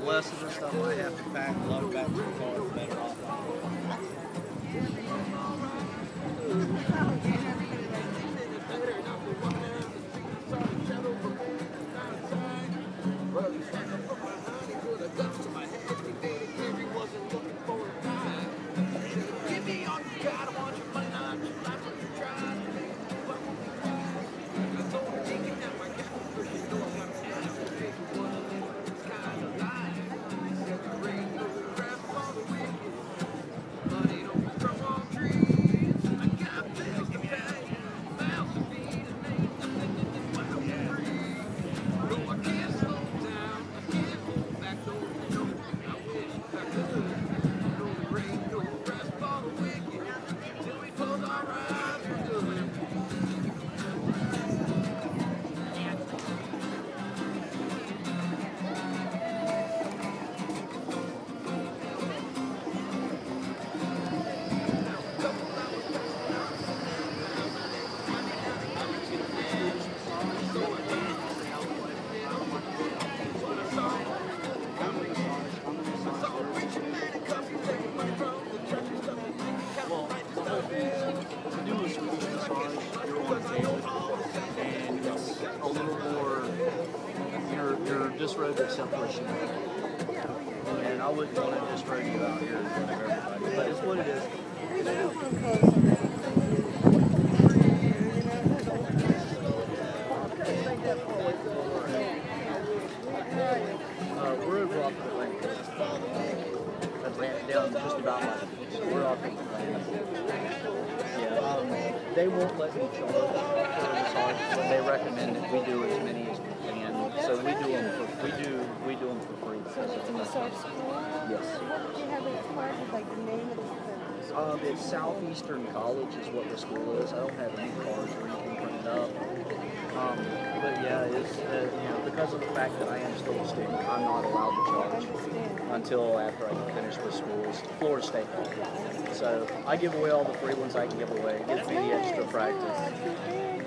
lessons and stuff I have to pack, load back to the car, the better off I a little more, you're disrobing separation. And I wouldn't want to disrobe you out here in front of everybody, but it's what it is. We're over off of Atlanta. Atlanta, down just about like, we're off of Atlanta. Yeah, they won't let me charge for a massage, but they recommend that we do as many as we can. So we do them for free. So it's a massage school? Yes. What do you have it card with, like the name of the school? It's Southeastern College is what the school is. I don't have any cards or anything printed up. But yeah, it's because of the fact that I am still a student, I'm not allowed to charge until after I finish with schools, Florida State. So I give away all the free ones I can give away. It gives me the extra practice.